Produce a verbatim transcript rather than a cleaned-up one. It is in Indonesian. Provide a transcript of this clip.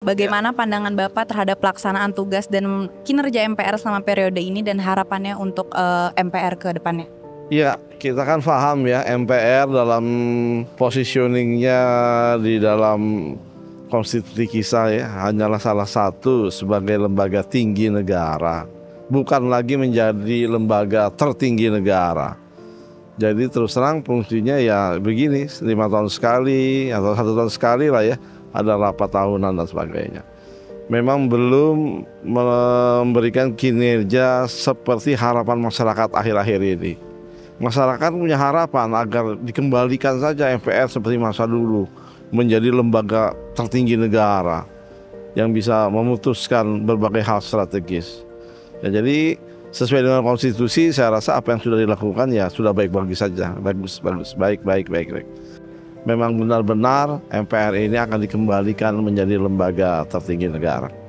Bagaimana pandangan Bapak terhadap pelaksanaan tugas dan kinerja M P R selama periode ini dan harapannya untuk uh, M P R ke depannya? Ya, kita kan paham ya M P R dalam positioningnya di dalam konstitusi kita ya hanyalah salah satu sebagai lembaga tinggi negara, bukan lagi menjadi lembaga tertinggi negara. Jadi terus terang fungsinya ya begini, lima tahun sekali atau satu tahun sekali lah ya, ada rapat tahunan dan sebagainya. Memang belum memberikan kinerja seperti harapan masyarakat akhir-akhir ini. Masyarakat punya harapan agar dikembalikan saja M P R seperti masa dulu, menjadi lembaga tertinggi negara yang bisa memutuskan berbagai hal strategis. Ya, jadi sesuai dengan konstitusi, saya rasa apa yang sudah dilakukan ya sudah baik-baik saja, bagus, bagus, baik, baik, baik, baik. Memang benar-benar M P R ini akan dikembalikan menjadi lembaga tertinggi negara.